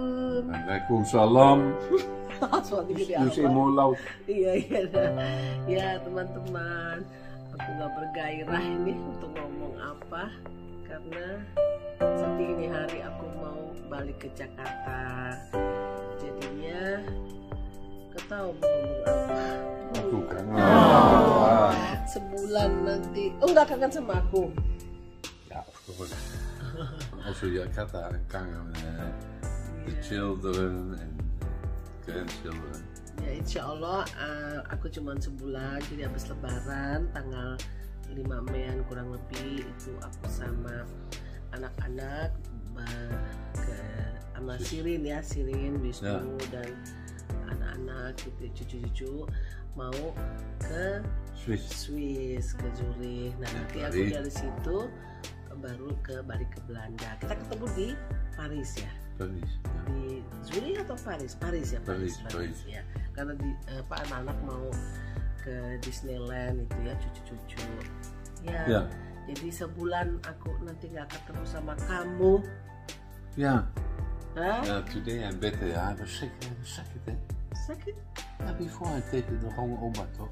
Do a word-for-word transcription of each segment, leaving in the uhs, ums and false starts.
Assalamualaikum. Waalaikumsalam. Suatu gede Terus apa? mau laut. Iya iya. Ya teman-teman, aku nggak bergairah ini untuk ngomong apa karena seperti ini hari aku mau balik ke Jakarta. Jadinya nggak tahu mau ngomong apa. Aku kangen. Oh, sebulan nanti. Oh nggak kangen sama aku? Ja, of course. Also Jakarta kangen. Uh, the children and grandchildren. Ya insya Allah uh, aku cuma sebulan, jadi habis lebaran tanggal lima Mei kurang lebih itu aku sama anak-anak uh, ke sama Sirin ya, Sirin, Wisnu Ya. dan anak-anak gitu, cucu-cucu mau ke Swiss. Swiss, ke Zurich. Nah Ya, nanti aku Paris. dari situ baru ke balik ke Belanda. Kita ketemu di Paris ya. Paris. Di Zurich atau Paris? Paris ya, Paris, Paris, Paris, Paris. ya. Karena di apa anak-anak mau ke Disneyland itu ya, cucu-cucu. Ya. Ya. Jadi sebulan aku nanti nggak ketemu sama kamu. Ja. Hah? Ja, today I'm better. Ja, dat is zeker, dat is zeker, hè. Sakit? Ja, before I take it, gewoon oma, toch?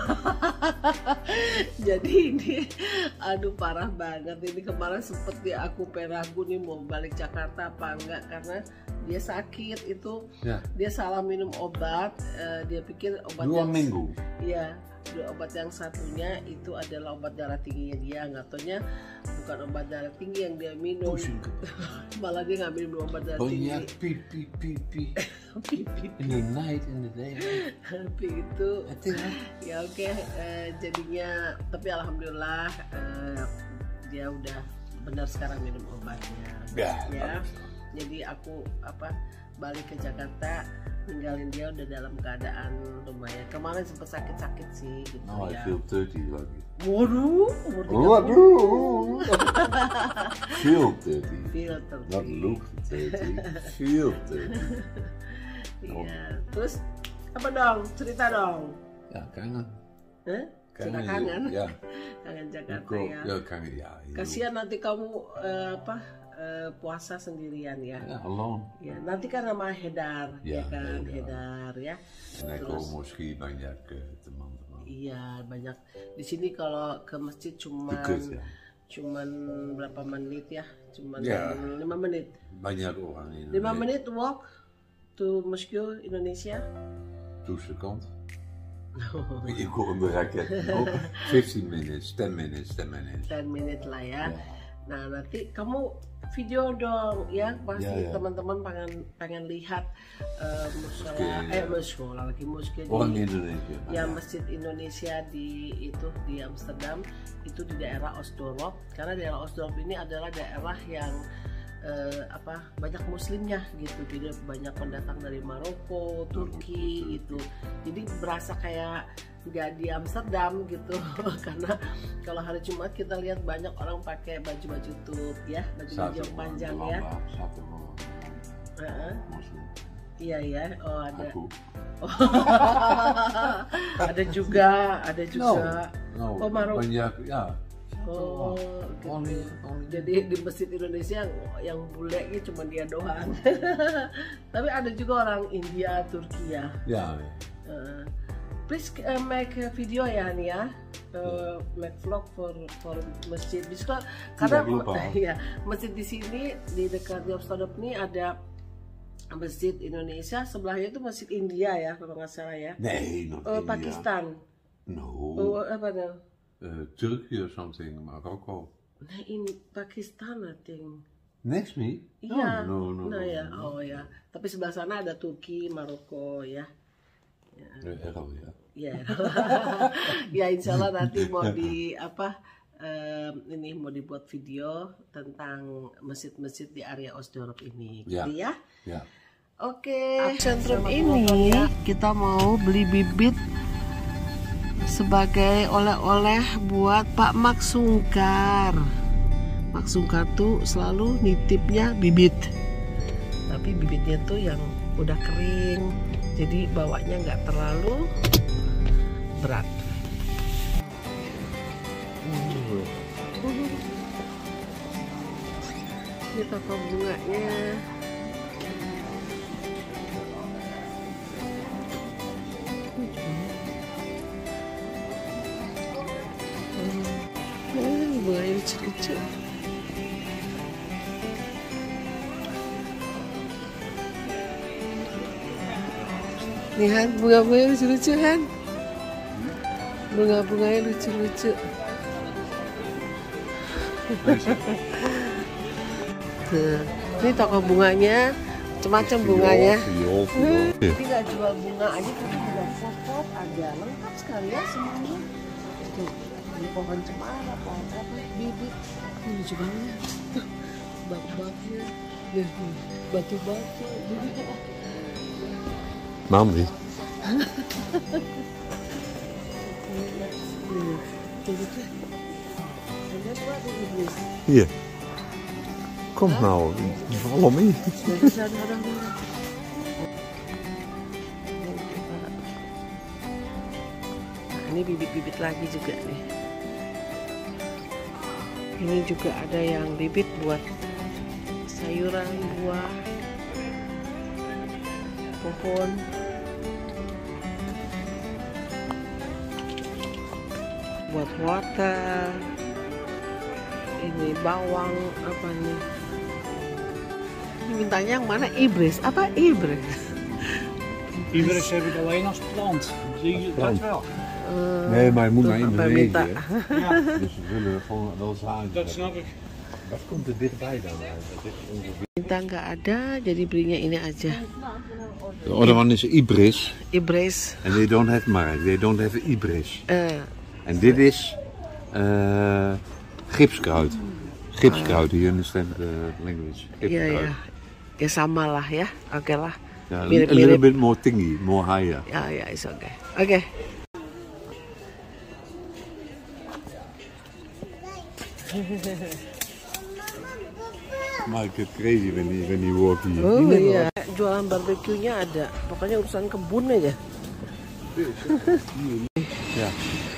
Jadi ini aduh parah banget ini, kemarin sempet dia aku peragu nih mau balik Jakarta apa enggak karena dia sakit itu. Ja. Dia salah minum obat, eh, dia pikir obat Dua yang minggu. iya, dua obat yang satunya itu adalah obat darah tingginya dia, nggak taunya bukan obat darah tinggi yang dia minum. Pusing. Malah dia nggak minum obat darah tinggi. Banyak pipi, pipi. Pipi In the night, in the day. pipi itu Het is ya oke, eh, jadinya tapi alhamdulillah eh, dia udah benar sekarang minum obatnya. Ya, Ya. bagus. Jadi aku apa balik ke Jakarta ninggalin dia udah dalam keadaan lumayan. Kemarin sempet sakit-sakit sih gitu Nou, I ya. feel thirty lagi. Waduh, umur tiga puluh. Waduh. Feel thirty. Filter. Not look thirty. Feel thirty. Iya. Terus apa dong? Cerita dong. Ja, kangen. Hah? Cerita Kangen. kangen. Ja. Kangen Jakarta Kok, ya. ja, kangen. Ja, heel. Kasihan nanti kamu eh, apa eh, puasa sendirian ya. Ja, alone. Ya, nanti kan sama Hedar, ya, Ya, kan, Hedar. Hedar ya. En ik Terus? kom misschien banyak eh, teman-teman. Iya, banyak. Di sini kalau ke masjid cuman Deket ya. cuman berapa menit ya? Cuman Ya. lima menit. Banyak orang in Lima menit walk to Moskou, Indonesia. Toetse kant. Ik hoor een raket. Oh, fifteen minutes, ten minutes, ten minutes. ten menit lah ya. Ya. Nah, nanti kamu video dong ya, pasti Ya, ya. teman-teman pengen pengen lihat uh, musola Oke, eh ya. musola lagi Moskou Orang di Indonesia. ya Masjid Indonesia di itu di Amsterdam, itu di daerah Osdorp, karena daerah Osdorp ini adalah daerah yang eh, apa banyak muslimnya gitu, jadi banyak pendatang dari Maroko, Turki gitu, jadi berasa kayak nggak di Amsterdam gitu karena kalau hari Jumat kita lihat banyak orang pakai baju-baju tut ya, baju-baju yang panjang ya. Satu orang. Heeh. Muslim. Iya ya, oh ada. Aku. ada juga, ada juga. No, Oh, Maroko. banyak, ya. Oh, Satu orang. gitu. Only- only- Jadi di masjid Indonesia yang yang bule gitu cuma dia doang. Tapi ada juga orang India, Turki ya. Ja, Uh, please uh, make a video ya nih ya. Uh, make vlog for for masjid. Bisa karena lupa. ya masjid di sini di dekat Amsterdam ini ada masjid Indonesia, sebelahnya itu masjid India ya kalau nggak salah ya. nee, not Uh, India. Pakistan. No, Oh, apa tuh? uh, Turkey or something, Morocco. Nah, ini Pakistan I think. Next me? Iya. No, no, no. Nah no, ya, no. oh ya. Tapi sebelah sana ada Turki, Maroko ya. Eh, Errol, ja. Ya. Ya insya Allah nanti mau di apa em, ini mau dibuat video tentang masjid-masjid di area Osdorp ini. Ya. Gitu ya. Ja. Oke, sentrum ini kita mau beli bibit sebagai oleh-oleh buat Pak Mak Sungkar. Mak Sungkar tuh selalu nitipnya bibit, tapi bibitnya tuh yang udah kering, jadi bawanya nggak terlalu berat. Ini toko bunganya. lucu-lucu. Nih Han, bunga-bunganya lucu-lucu Han. Bunga-bunganya lucu-lucu. Tuh, ini toko bunganya, macam-macam bunganya. Ini nggak jual bunga aja, tapi juga pot-pot ada, lengkap sekali ya semuanya. Tuh, ini pohon cemara, pohon apa, bibit, ini lucu banget. Tuh, bak-baknya, batu-batu. Mami. Hier. Kom nou, follow me. Ini bibit-bibit lagi juga nih. Ini juga ada yang bibit buat sayuran, buah, pohon. Buat wortel. Ini bawang apa nih? Ini mintanya yang mana? Ibris. Apa ibris? Ibris heb ik alleen als plant. Zie je dat wel? Uh, Nee, maar je moet naar Indonesië. minta. Ja, Dus we willen gewoon wel zaadjes. dat snap ik. Wat komt er dichtbij dan? Dat is ongeveer... Minta nggak ada, jadi belinya ini aja. The other one is Ibris. Ibris. And they don't have mark. They don't have Ibris. Uh, En dit is uh, gipskruid. Gipskruid, hier understand the language. ya ya, Gipskruid. ya sama lah ya. Oke lah. Yeah, a Mirip-mirip. little bit more thingy, more higher. Ya ya, is oke. Oke. Maar ik get crazy when you, when you walk here. Oh iya, jualan barbeque-nya ada. Pokoknya urusan kebun aja. Ja.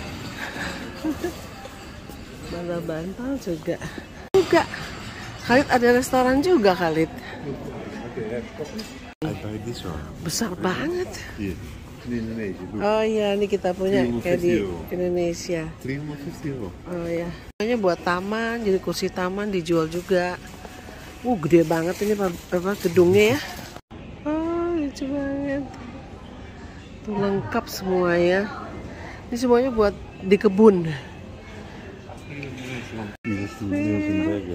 Mana bantal juga. Juga. Khalid ada restoran juga Khalid. I buy this one. Besar banget. Hier, in Indonesië. Look. Oh iya, ini kita punya kayak di euro. Indonesia. three hundred fifty euro. Oh iya. Ini buat taman, jadi kursi taman dijual juga. Uh, gede banget ini apa gedungnya ya. Oh, lucu banget. Tuh lengkap semuanya. Ini semuanya buat di kebun. Hier is die Nuremberger.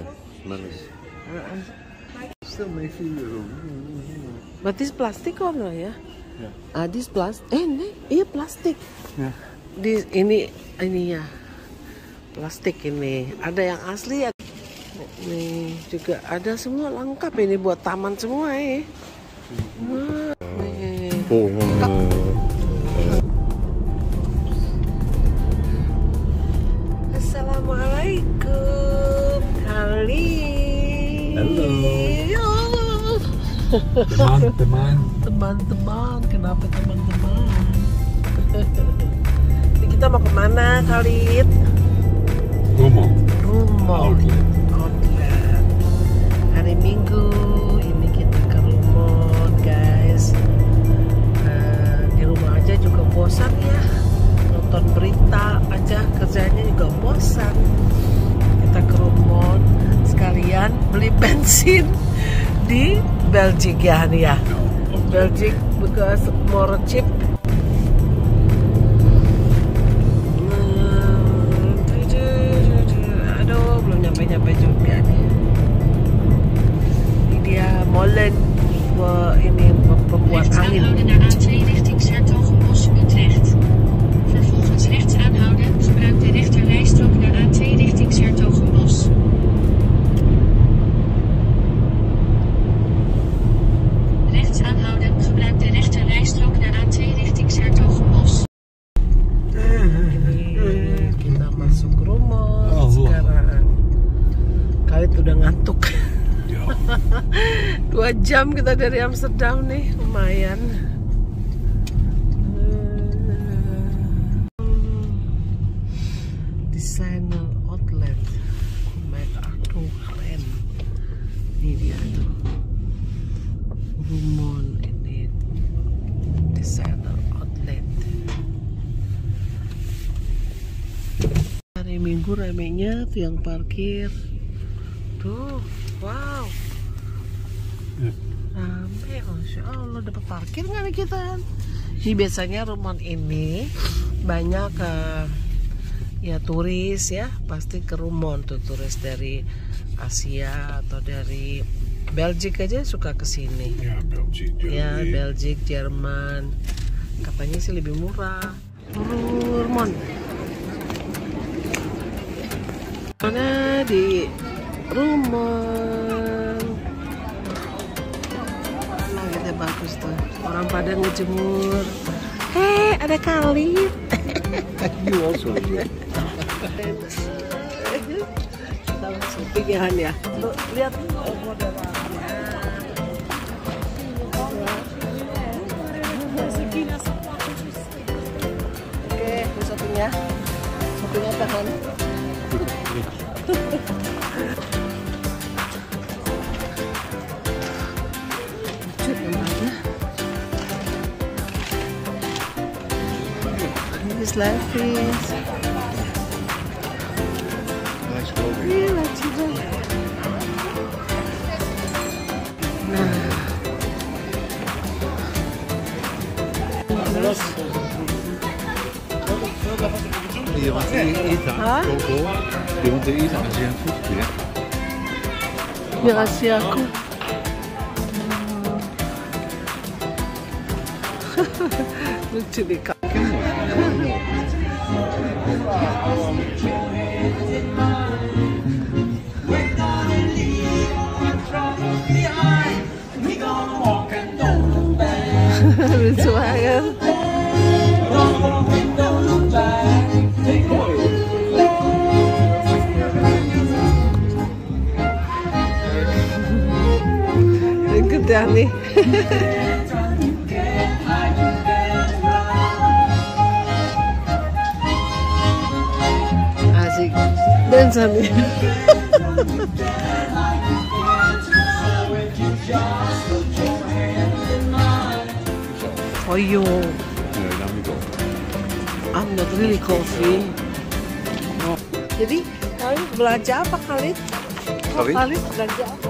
Stel mij vier euro. Berarti plastik kok no ya? Ya. Ah, dis plastik. Eh, ini iya plastik. Ja. Di ini ininya plastik ini. Ada yang asli, nih juga ada semua lengkap ini buat taman semua ya. Wah, nih. Volgende. Assalamualaikum Khalid. Halo. Teman-teman. Teman-teman, kenapa teman-teman? Ini kita mau kemana Khalid? Rumah. Rumah. Outlet. Outlet. Hari Minggu ini kita ke rumah guys. Uh, di rumah aja juga bosan ya. Nonton berita aja kerjanya juga bosan. Kita ke rumah sekalian beli bensin di Belgium ya nih ya. Belgium because more cheap. Aduh, belum nyampe-nyampe juga nih. Ini dia molen ini pembuat Rechts angin. aanhouden naar A twee richting 's-Hertogenbosch, Utrecht. Vervolgens rechts aanhouden, gebruik de rechterrijstrook naar A twee richting 's-Hertogenbosch. Rechts aanhouden, gebruik de rechterrijstrook naar A twee richting 's-Hertogenbosch. Ini kita masuk rumah Oh, sekarang. Khalid udah ngantuk. Ja. Dua jam kita dari Amsterdam nih, lumayan. Designer outlet, MacArthur keren. Ini dia tuh, Rumon ini designer outlet. Hari Minggu Tunggu ramenya tuh yang parkir. Tuh, wow. Rame, Masya Allah, dapat parkir nggak nih kita? Ini biasanya Rumon ini banyak uh, ya turis ya, pasti ke Rumon tuh, turis dari Asia atau dari Belgia aja suka ke sini. Ja, België, Ya, Belgia, Jerman. Katanya sih lebih murah. Rumon. Mana di Rumon. Langitnya bagus tuh. Orang pada ngejemur. Hei, ada kali. You also. Kita langsung pinggiran ya. Tuh, lihat oh, modelnya. Oke, ini satunya. Satunya tahan. Lucu namanya. This life is. Nice clothing. Iya, lucu banget. Nah. Terus. Je want te eten, Huh? Coco. Je want te eten als je een voetje hebt. Ya kasih aku. Lucu deh kak. Lucu banget. Gede nih. Asik dansa nih. Oh yo, Nee, nou niet op. I'm not really coffee. Oh. Jadi kalian belanja apa Khalid? Oh, Khalid? Khalid belanja apa?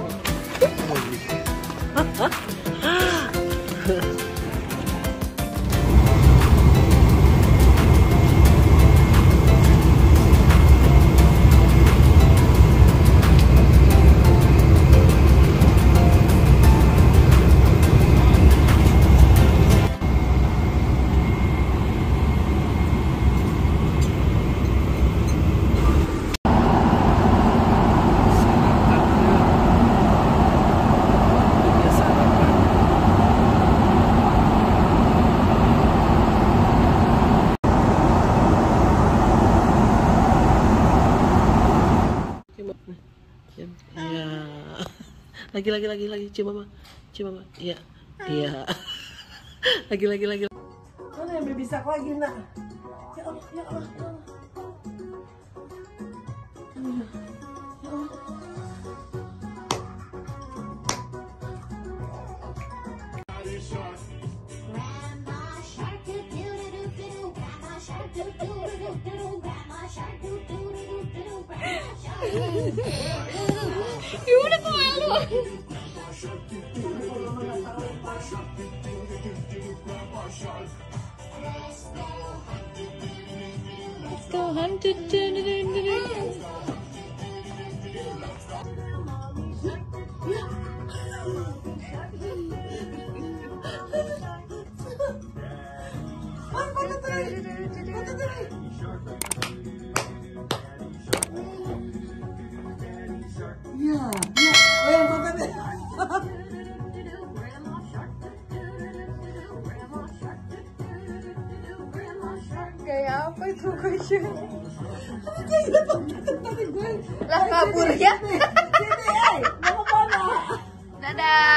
Iya. Lagi lagi lagi lagi cium mama. Cium mama. Iya. Iya. Lagi lagi lagi. Mana yang bisa lagi nak? Ya Allah, ya Allah. Ya Allah. Ya Allah. Ya udah kok malu. Let's go hunt. Iya, iya. Oh, yang makannya. Kayak apa itu kucing? Lah kabur ya. Dadah.